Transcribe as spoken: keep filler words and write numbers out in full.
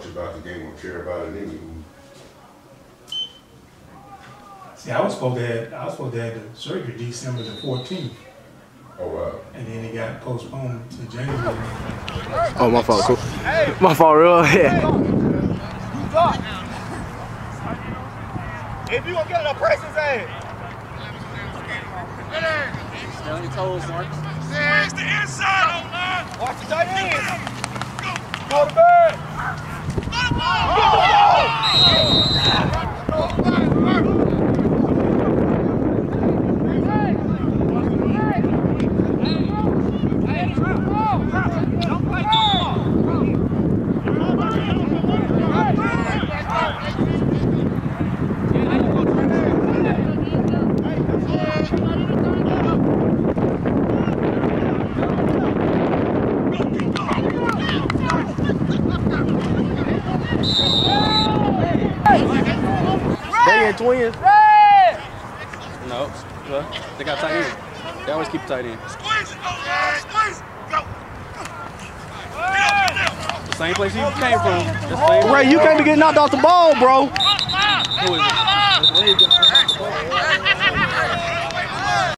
much about the game or care about it anyway. See, I was supposed to have, I was supposed to have the surgery December the fourteenth. Oh, wow. And then it got postponed to January. Oh, my fault, cool. My fault, real. Yeah. If you gonna get it, press his ass. Stay on your toes, Mark. It's the inside on line. Watch the tight end. Go to bed. They in twins? No, well, they got tight end. They always keep tight end. Squeeze it, go, squeeze it, go. The same place you came from. The same Ray, you can't be getting knocked off the ball, bro. Who is it?